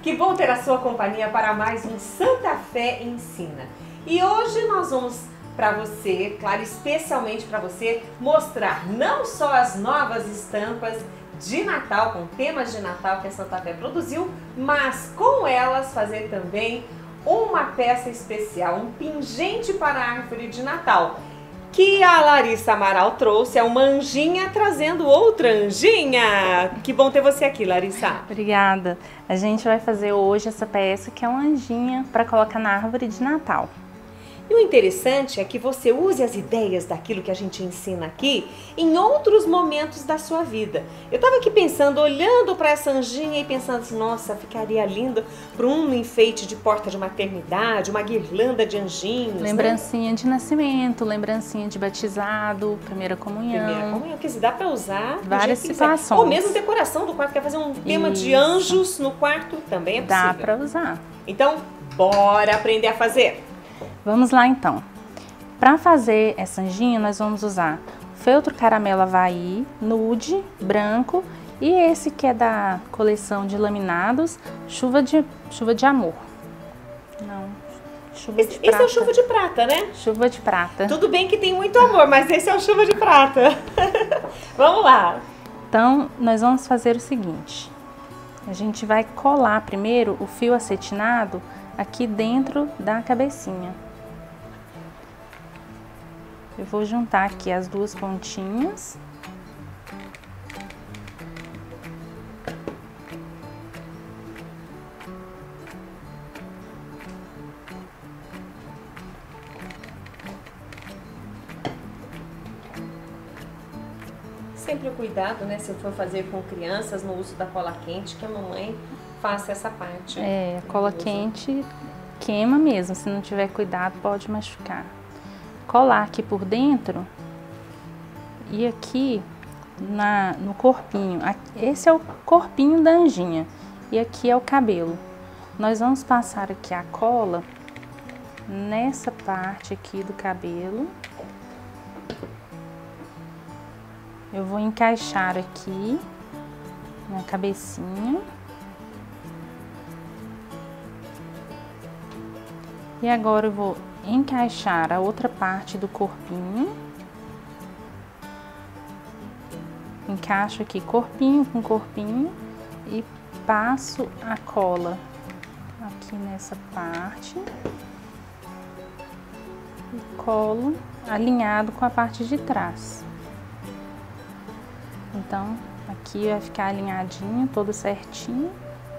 Que bom ter a sua companhia para mais um Santa Fé Ensina. E hoje nós vamos para você, claro, especialmente para você, mostrar não só as novas estampas de Natal, com temas de Natal que a Santa Fé produziu, mas com elas fazer também uma peça especial, um pingente para a árvore de Natal, que a Larissa Amaral trouxe, é uma anjinha trazendo outra anjinha. Que bom ter você aqui, Larissa. Obrigada. A gente vai fazer hoje essa peça que é uma anjinha para colocar na árvore de Natal. E o interessante é que você use as ideias daquilo que a gente ensina aqui em outros momentos da sua vida. Eu estava aqui pensando, olhando para essa anjinha e pensando assim, nossa, ficaria lindo para um enfeite de porta de maternidade, uma guirlanda de anjinhos. Lembrancinha, né? De nascimento, lembrancinha de batizado, primeira comunhão. Primeira comunhão, quer dizer, dá para usar várias situações. Ou mesmo decoração do quarto, quer fazer um tema de anjos no quarto, também é possível. Dá para usar. Então, bora aprender a fazer. Vamos lá então. Para fazer essa anjinha, nós vamos usar feltro caramelo Havaí, nude, branco e esse que é da coleção de laminados, chuva de amor. Não, chuva de prata. Esse é o chuva de prata, né? Chuva de prata. Tudo bem que tem muito amor, mas esse é o chuva de prata. Vamos lá. Então, nós vamos fazer o seguinte. A gente vai colar primeiro o fio acetinado aqui dentro da cabecinha. Eu vou juntar aqui as duas pontinhas. Sempre o cuidado, né, se for fazer com crianças no uso da cola quente, que a mamãe faça essa parte. É, a cola quente queima mesmo, se não tiver cuidado pode machucar. Colar aqui por dentro e aqui no corpinho. Esse é o corpinho da anjinha e aqui é o cabelo. Nós vamos passar aqui a cola nessa parte aqui do cabelo. Eu vou encaixar aqui na cabecinha. E agora eu vou encaixar a outra parte do corpinho. Encaixo aqui corpinho com corpinho e passo a cola aqui nessa parte. E colo alinhado com a parte de trás. Então, aqui vai ficar alinhadinho, todo certinho.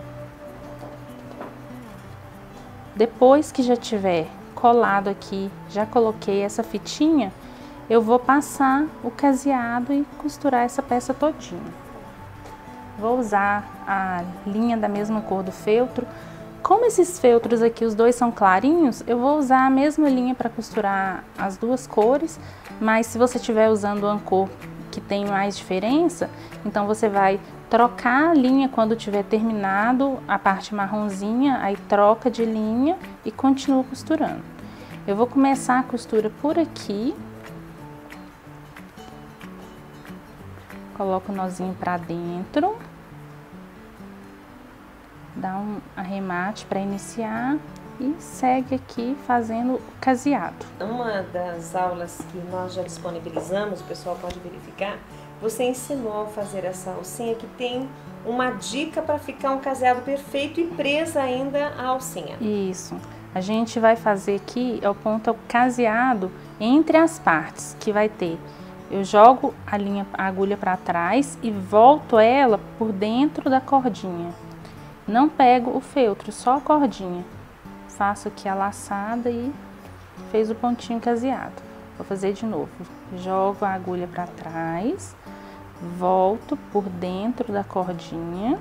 Depois que já tiver colado aqui, já coloquei essa fitinha, eu vou passar o caseado e costurar essa peça todinha. Vou usar a linha da mesma cor do feltro. Como esses feltros aqui, os dois são clarinhos, eu vou usar a mesma linha para costurar as duas cores, mas se você estiver usando uma cor que tem mais diferença, então você vai trocar a linha quando tiver terminado a parte marronzinha, aí troca de linha e continua costurando. Eu vou começar a costura por aqui. Coloco o nozinho para dentro. Dá um arremate para iniciar e segue aqui fazendo o caseado. Uma das aulas que nós já disponibilizamos, o pessoal pode verificar, você ensinou a fazer essa alcinha que tem uma dica para ficar um caseado perfeito e presa ainda a alcinha. Isso. A gente vai fazer aqui, é o ponto caseado entre as partes, que vai ter. Eu jogo a agulha para trás e volto ela por dentro da cordinha. Não pego o feltro, só a cordinha. Faço aqui a laçada e fez o pontinho caseado. Vou fazer de novo. Jogo a agulha para trás, volto por dentro da cordinha,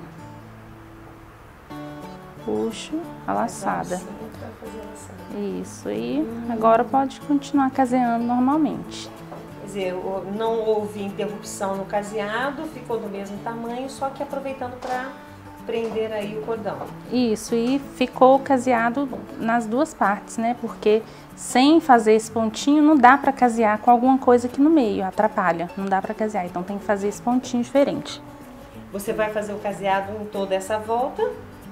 puxo a laçada. Isso, e agora pode continuar caseando normalmente. Quer dizer, não houve interrupção no caseado, ficou do mesmo tamanho, só que aproveitando para prender aí o cordão. Isso, e ficou caseado nas duas partes, né? Porque sem fazer esse pontinho não dá para casear com alguma coisa aqui no meio, atrapalha, não dá para casear, então tem que fazer esse pontinho diferente. Você vai fazer o caseado em toda essa volta?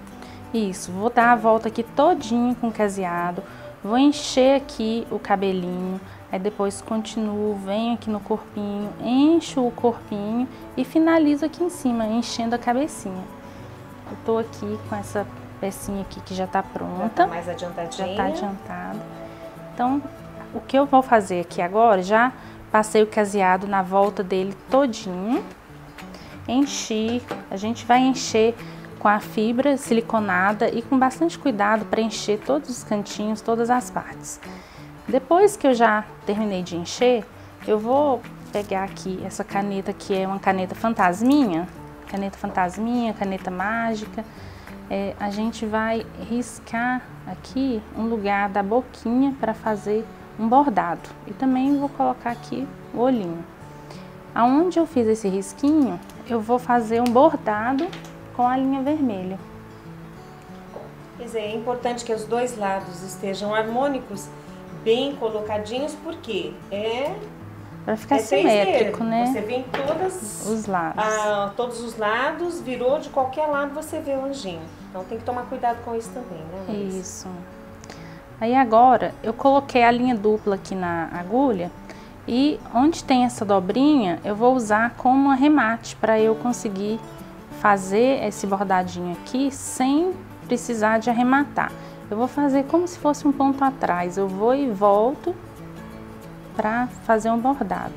Isso, vou dar a volta aqui todinho com o caseado, vou encher aqui o cabelinho, aí depois continuo, venho aqui no corpinho, encho o corpinho e finalizo aqui em cima, enchendo a cabecinha. Eu tô aqui com essa pecinha aqui que já tá pronta. Já tá mais adiantadinha. Já tá adiantada. Então, o que eu vou fazer aqui agora, já passei o caseado na volta dele todinho, enchi, a gente vai encher com a fibra siliconada e com bastante cuidado para encher todos os cantinhos, todas as partes. Depois que eu já terminei de encher, eu vou pegar aqui essa caneta que é uma caneta fantasminha, caneta mágica. A gente vai riscar aqui um lugar da boquinha para fazer um bordado. E também vou colocar aqui o olhinho. Aonde eu fiz esse risquinho, eu vou fazer um bordado com a linha vermelha. Quer dizer, é importante que os dois lados estejam harmônicos, bem colocadinhos, porque para ficar simétrico, né? Você vê em todos os lados, virou de qualquer lado você vê o anjinho. Então tem que tomar cuidado com isso também, né, Larissa? Isso. Aí agora eu coloquei a linha dupla aqui na agulha e onde tem essa dobrinha eu vou usar como arremate para eu conseguir fazer esse bordadinho aqui sem precisar de arrematar. Eu vou fazer como se fosse um ponto atrás, eu vou e volto para fazer um bordado.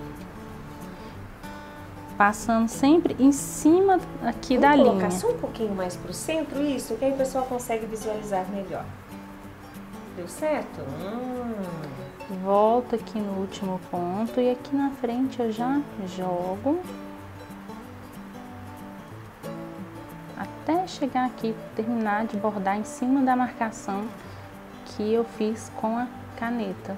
Passando sempre em cima aqui da linha. Vou colocar só um pouquinho mais para o centro, isso, que aí o pessoal consegue visualizar melhor. Deu certo? Volto aqui no último ponto e aqui na frente eu já jogo. Até chegar aqui, terminar de bordar em cima da marcação que eu fiz com a caneta.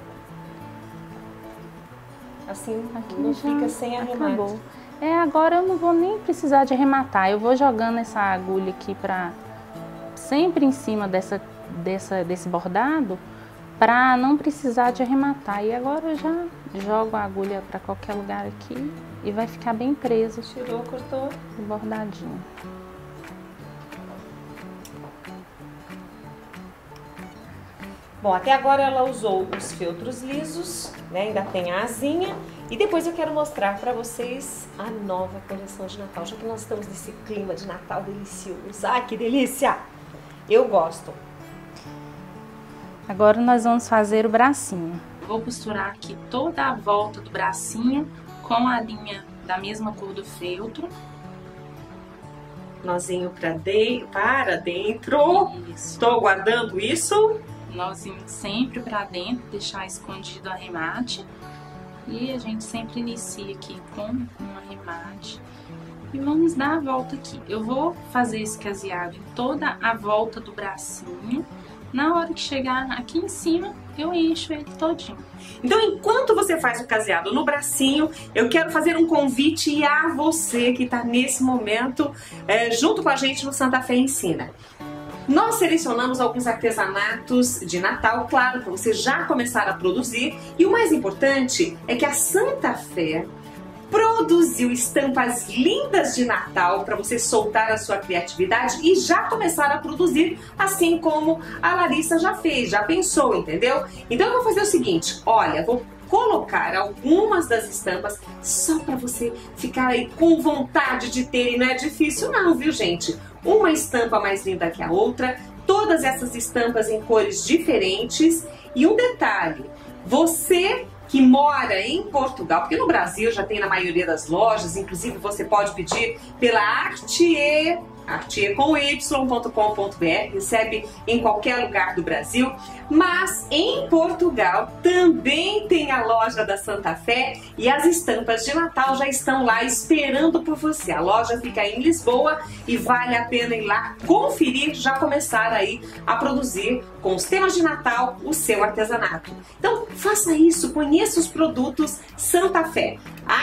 Assim aqui não fica sem arremate. Acabou. Agora eu não vou nem precisar de arrematar, eu vou jogando essa agulha aqui para sempre em cima desse bordado, para não precisar de arrematar. E agora eu já jogo a agulha para qualquer lugar aqui e vai ficar bem preso. Tirou, cortou o bordadinho. Bom, até agora ela usou os feltros lisos, né? Ainda tem a asinha. E depois eu quero mostrar para vocês a nova coleção de Natal, já que nós estamos nesse clima de Natal delicioso. Ai, que delícia! Eu gosto. Agora nós vamos fazer o bracinho. Vou costurar aqui toda a volta do bracinho com a linha da mesma cor do feltro. Nozinho para dentro. Estou guardando isso. Nozinho sempre para dentro, deixar escondido o arremate. E a gente sempre inicia aqui com um arremate. E vamos dar a volta aqui. Eu vou fazer esse caseado em toda a volta do bracinho. Na hora que chegar aqui em cima, eu encho ele todinho. Então, enquanto você faz o caseado no bracinho, eu quero fazer um convite a você que está nesse momento junto com a gente no Santa Fé Ensina. Nós selecionamos alguns artesanatos de Natal, claro, para você já começar a produzir. E o mais importante é que a Santa Fé produziu estampas lindas de Natal para você soltar a sua criatividade e já começar a produzir, assim como a Larissa já fez, já pensou, entendeu? Então eu vou fazer o seguinte, olha, vou colocar algumas das estampas só para você ficar aí com vontade de ter, e não é difícil não, viu, gente? Uma estampa mais linda que a outra, todas essas estampas em cores diferentes. E um detalhe, você que mora em Portugal, porque no Brasil já tem na maioria das lojas, inclusive você pode pedir pela artier.com.br, recebe em qualquer lugar do Brasil, mas em Portugal também tem a loja da Santa Fé e as estampas de Natal já estão lá esperando por você. A loja fica em Lisboa e vale a pena ir lá conferir, já começar aí a produzir com os temas de Natal o seu artesanato. Então faça isso, conheça os produtos Santa Fé,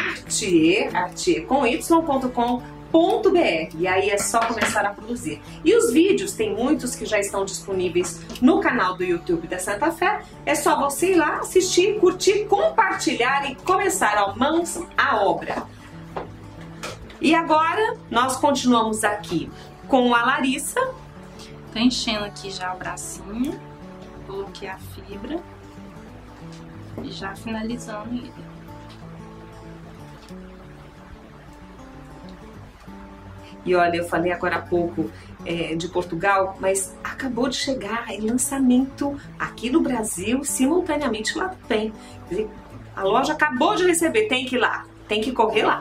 artier.com.br. E aí é só começar a produzir. E os vídeos, tem muitos que já estão disponíveis no canal do YouTube da Santa Fé. É só você ir lá, assistir, curtir, compartilhar e começar a mãos à obra. E agora nós continuamos aqui com a Larissa. Tô enchendo aqui já o bracinho, coloquei a fibra e já finalizando ele. E olha, eu falei agora há pouco de Portugal, mas acabou de chegar em lançamento aqui no Brasil, simultaneamente lá também. Quer dizer, a loja acabou de receber, tem que ir lá, tem que correr lá.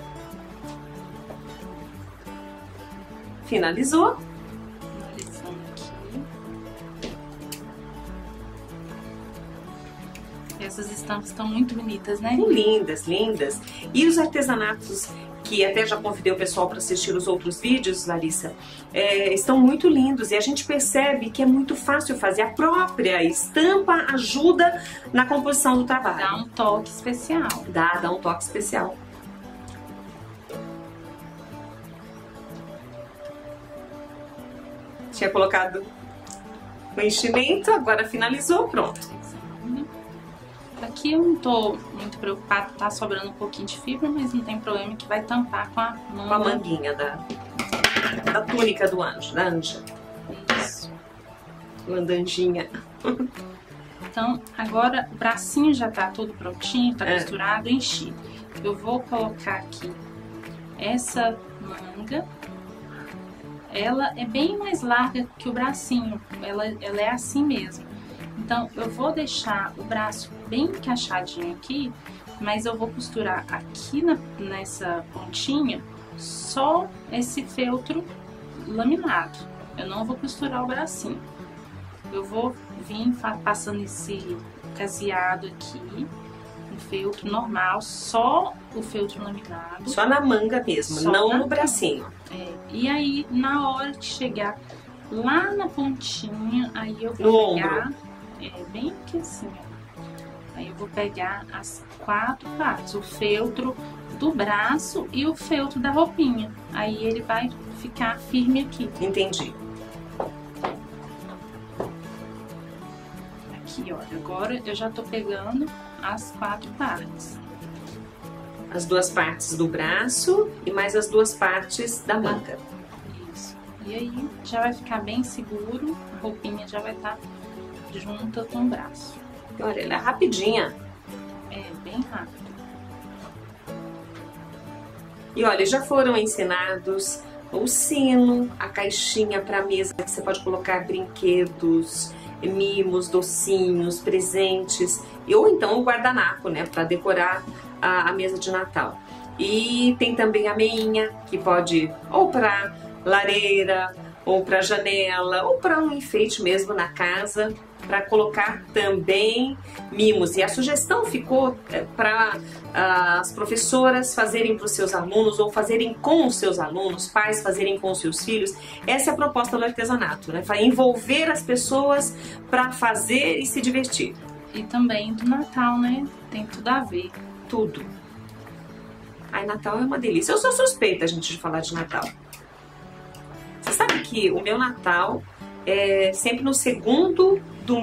Finalizou. Finalizando aqui. Essas estampas estão muito bonitas, né? Lindas, lindas. E os artesanatos, que até já convidei o pessoal para assistir os outros vídeos, Larissa, estão muito lindos e a gente percebe que é muito fácil fazer. A própria estampa ajuda na composição do trabalho. Dá um toque especial. Dá um toque especial. Tinha colocado o enchimento, agora finalizou, pronto. Aqui eu não tô muito preocupada, tá sobrando um pouquinho de fibra, mas não tem problema que vai tampar com a manga. Com a manguinha da túnica do anjo, da anja. Isso. Landanjinha. Então, agora o bracinho já tá todo prontinho, tá costurado, enchi. Eu vou colocar aqui essa manga. Ela é bem mais larga que o bracinho, ela é assim mesmo. Então, eu vou deixar o braço bem encaixadinho aqui, mas eu vou costurar aqui nessa pontinha só esse feltro laminado. Eu não vou costurar o bracinho. Eu vou vir passando esse caseado aqui, um feltro normal, só o feltro laminado. Só na manga mesmo, não no bracinho. E aí, na hora de chegar lá na pontinha, aí eu vou pegar... bem aqui assim, ó. Aí eu vou pegar as 4 partes, o feltro do braço e o feltro da roupinha. Aí ele vai ficar firme aqui. Entendi. Aqui, olha, agora eu já tô pegando as 4 partes. As 2 partes do braço e mais as 2 partes da manga. Isso. E aí já vai ficar bem seguro, a roupinha já vai estar junta com o braço. Olha, ela é rapidinha. É, bem rápido. E olha, já foram ensinados o sino, a caixinha para mesa, que você pode colocar brinquedos, mimos, docinhos, presentes, ou então o guardanapo, né, para decorar a mesa de Natal. E tem também a meinha, que pode ou para lareira, ou para janela, ou para um enfeite mesmo na casa, para colocar também mimos. E a sugestão ficou para as professoras fazerem para os seus alunos ou fazerem com os seus alunos, pais fazerem com os seus filhos. Essa é a proposta do artesanato, né? Vai envolver as pessoas para fazer e se divertir. E também do Natal, né? Tem tudo a ver. Tudo. Ai, Natal é uma delícia. Eu sou suspeita, gente, de falar de Natal. Você sabe que o meu Natal é sempre no segundo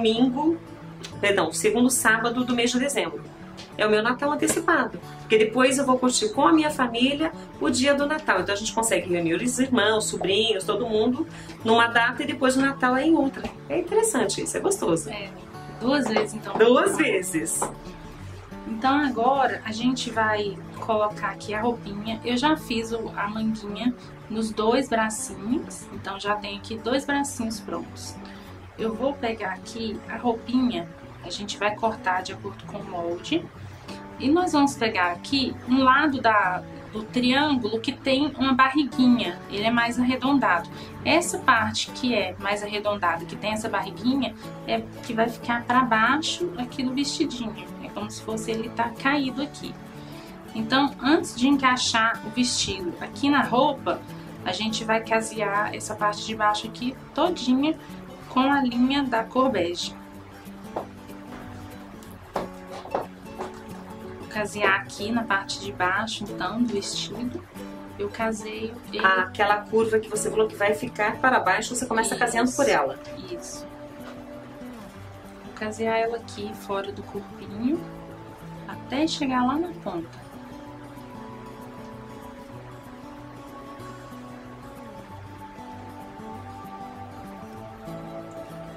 sábado do mês de dezembro. É o meu Natal antecipado. Porque depois eu vou curtir com a minha família o dia do Natal. Então a gente consegue reunir os irmãos, sobrinhos, todo mundo numa data e depois o Natal é em outra. É interessante isso, é gostoso. 2 vezes então. 2 vezes. Então agora a gente vai colocar aqui a roupinha. Eu já fiz a manguinha nos 2 bracinhos, então já tenho aqui 2 bracinhos prontos. Eu vou pegar aqui a roupinha, a gente vai cortar de acordo com o molde. E nós vamos pegar aqui um lado do triângulo que tem uma barriguinha, ele é mais arredondado. Essa parte que é mais arredondada, que tem essa barriguinha, é que vai ficar para baixo aqui do vestidinho. É como se fosse ele tá caído aqui. Então, antes de encaixar o vestido aqui na roupa, a gente vai casear essa parte de baixo aqui todinha com a linha da cor bege. Vou casear aqui na parte de baixo, então, do vestido. Eu caseio ele... Aquela curva que você falou que vai ficar para baixo, você começa caseando por ela. Isso. Vou casear ela aqui fora do corpinho, até chegar lá na ponta.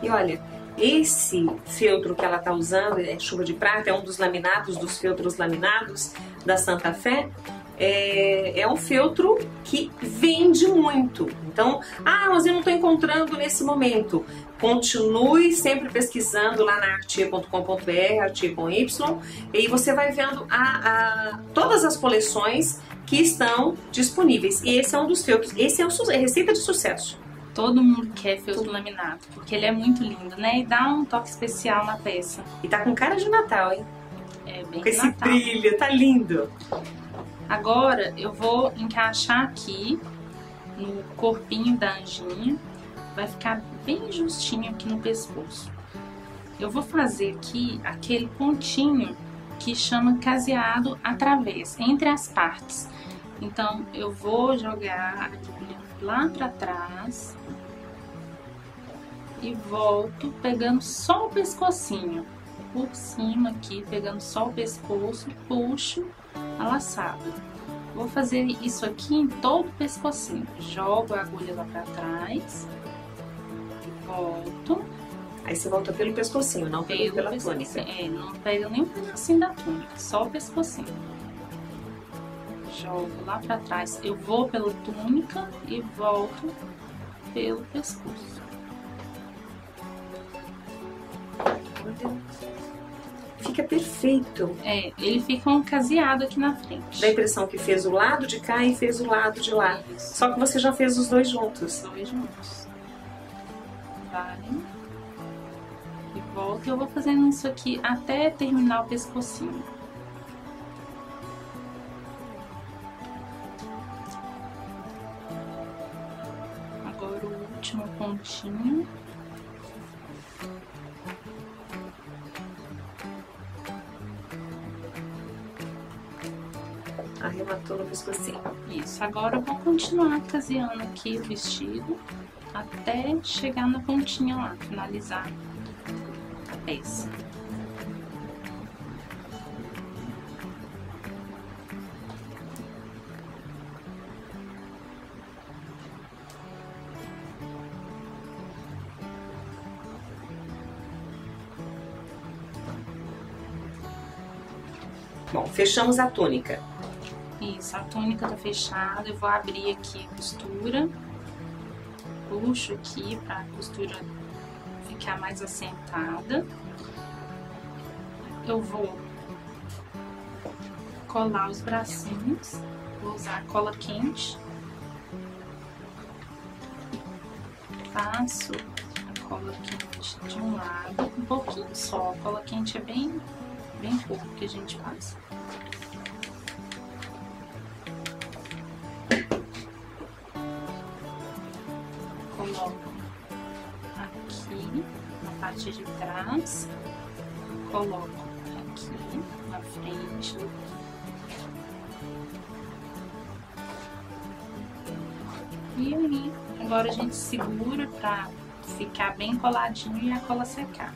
E olha, esse feltro que ela tá usando, é chuva de prata, é um dos laminados, dos feltros laminados da Santa Fé. É um feltro que vende muito. Então, mas eu não estou encontrando nesse momento. Continue sempre pesquisando lá na artia.com.br, Artia com Y, e você vai vendo todas as coleções que estão disponíveis. E esse é um dos feltros, esse é receita de sucesso. Todo mundo quer feltro laminado, porque ele é muito lindo, né? E dá um toque especial na peça. E tá com cara de Natal, hein? É bem com esse Natal. brilho, tá lindo. Agora eu vou encaixar aqui no corpinho da anjinha, vai ficar bem justinho aqui no pescoço. Eu vou fazer aqui aquele pontinho que chama caseado através, entre as partes. Então eu vou jogar a agulha lá pra trás e volto pegando só o pescocinho, por cima aqui, pegando só o pescoço, puxo a laçada. Vou fazer isso aqui em todo o pescocinho. Jogo a agulha lá pra trás, volto. Aí você volta pelo pescocinho, não pela túnica. Não pega nem um pedacinho da túnica, só o pescocinho. Jogo lá pra trás. Eu vou pela túnica e volto pelo pescoço. Fica perfeito. Ele fica um caseado aqui na frente. Dá a impressão que fez o lado de cá e fez o lado de lá. Isso. Só que você já fez os dois juntos. Os dois juntos. Vai. E volta. Eu vou fazendo isso aqui até terminar o pescocinho. Agora o último pontinho. Arrematou no pescocinho. Isso, agora eu vou continuar caseando aqui o vestido até chegar na pontinha lá, finalizar a peça. Bom, fechamos a túnica. Isso, a túnica tá fechada, eu vou abrir aqui a costura, puxo aqui pra costura ficar mais assentada. Eu vou colar os bracinhos, vou usar cola quente. Passo a cola quente de um lado, um pouquinho só, a cola quente é bem pouco que a gente passa. Coloco aqui na parte de trás, coloco aqui na frente. E aí, agora a gente segura pra ficar bem coladinho e a cola secar.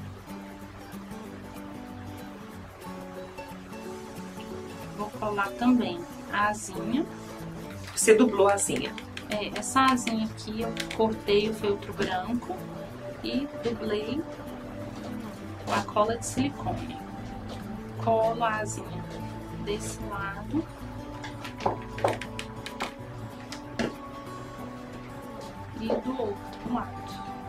Vou colar também a asinha. Você dublou a asinha. Essa asinha aqui eu cortei o feltro branco e dublei com a cola de silicone. Colo a asinha desse lado. E do outro lado.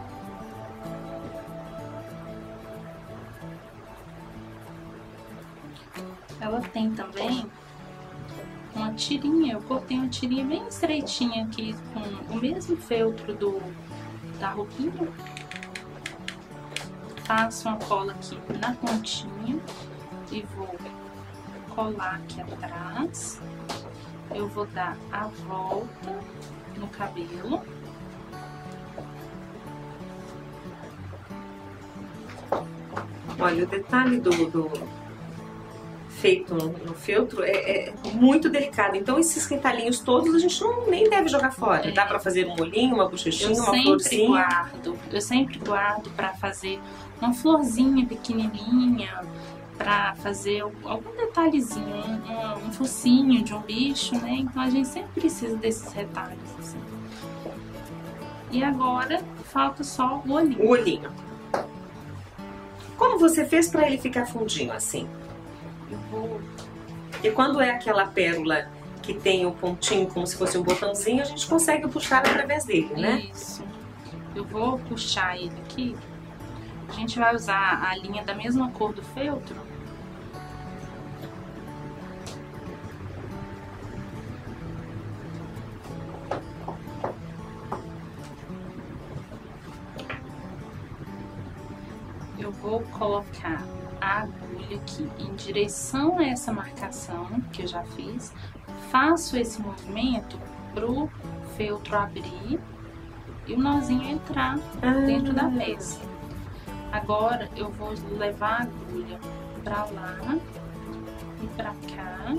Ela tem também uma tirinha, eu cortei uma tirinha bem estreitinha aqui com o mesmo feltro da roupinha. Passo uma cola aqui na pontinha e vou colar aqui atrás. Eu vou dar a volta no cabelo. Olha, o detalhe do feito no feltro é muito delicado. Então esses retalhinhos todos a gente nem deve jogar fora. Dá pra fazer um olhinho, uma bochechinha, uma florzinha. Eu sempre guardo pra fazer uma florzinha pequenininha, pra fazer algum detalhezinho, um focinho de um bicho, né? Então a gente sempre precisa desses retalhos assim. E agora falta só o olhinho. O olhinho. você fez para ele ficar fundinho assim? Eu vou... E quando é aquela pérola que tem o pontinho como se fosse um botãozinho, a gente consegue puxar através dele, né? Isso. Eu vou puxar ele aqui. A gente vai usar a linha da mesma cor do feltro. Eu vou colocar a agulha aqui em direção a essa marcação que eu já fiz. Faço esse movimento pro feltro abrir e o nozinho entrar dentro da peça. Agora eu vou levar a agulha pra lá e pra cá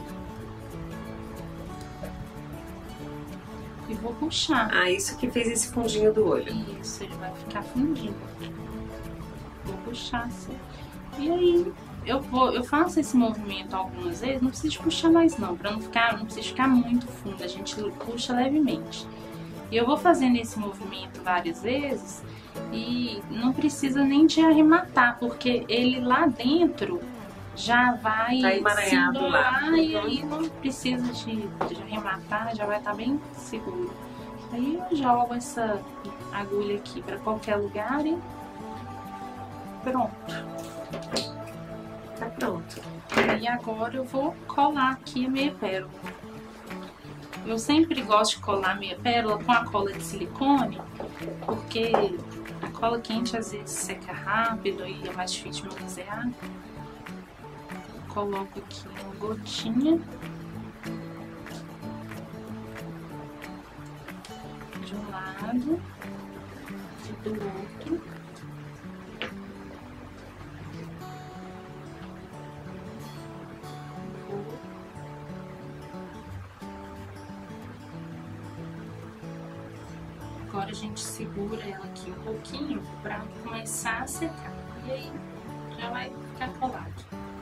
e vou puxar. Ah, isso que fez esse fundinho do olho. Isso, ele vai ficar fundinho. Vou puxar assim. E aí eu faço esse movimento algumas vezes, não precisa puxar mais não, para não precisa ficar muito fundo, a gente puxa levemente. E eu vou fazendo esse movimento várias vezes e não precisa nem de arrematar, porque ele lá dentro já vai se enrolar e aí não precisa de arrematar, já vai estar bem seguro. Aí eu jogo essa agulha aqui para qualquer lugar e pronto. Tá pronto. E agora eu vou colar aqui a meia pérola. Eu sempre gosto de colar a meia pérola com a cola de silicone, porque a cola quente às vezes seca rápido e é mais difícil de manusear. Coloco aqui uma gotinha de um lado e do outro. Agora a gente segura ela aqui um pouquinho para começar a secar. E aí já vai ficar colado.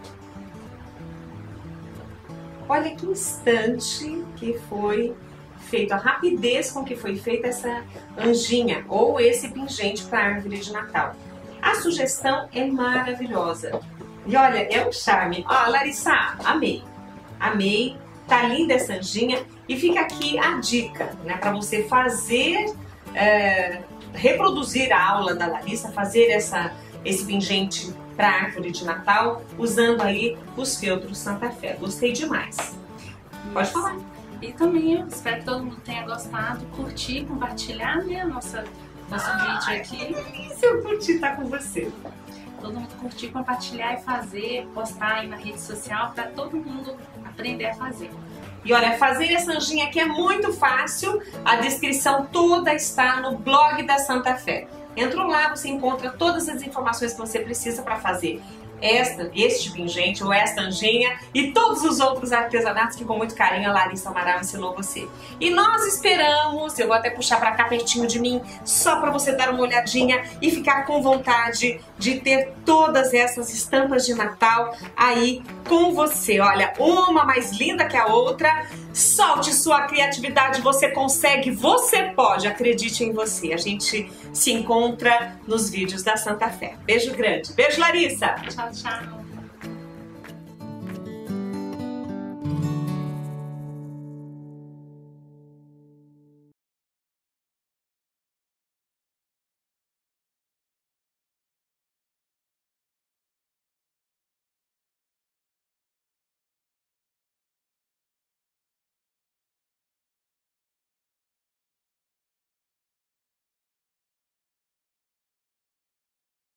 Olha que instante que foi feito, a rapidez com que foi feita essa anjinha ou esse pingente para a árvore de Natal. A sugestão é maravilhosa. E olha, é um charme. Ó, Larissa, amei. Amei. Tá linda essa anjinha. E fica aqui a dica, né, para você fazer... reproduzir a aula da Larissa, fazer esse pingente para árvore de Natal, usando aí os feltros Santa Fé. Gostei demais. Pode falar. E também eu espero que todo mundo tenha gostado, curtir, compartilhar, né, nosso vídeo aqui. Se eu curtir, tá com você. Todo mundo curtir, compartilhar e fazer, postar aí na rede social para todo mundo aprender a fazer. E olha, fazer essa anjinha aqui é muito fácil, a descrição toda está no blog da Santa Fé. Entra lá, você encontra todas as informações que você precisa para fazer este pingente ou esta anjinha e todos os outros artesanatos que com muito carinho a Larissa Amaral ensinou você. E nós esperamos, eu vou até puxar para cá pertinho de mim, só para você dar uma olhadinha e ficar com vontade de ter todas essas estampas de Natal aí com você. Olha, uma mais linda que a outra. Solte sua criatividade, você consegue, você pode, acredite em você. A gente se encontra nos vídeos da Santa Fé. Beijo grande. Beijo, Larissa. Tchau, tchau.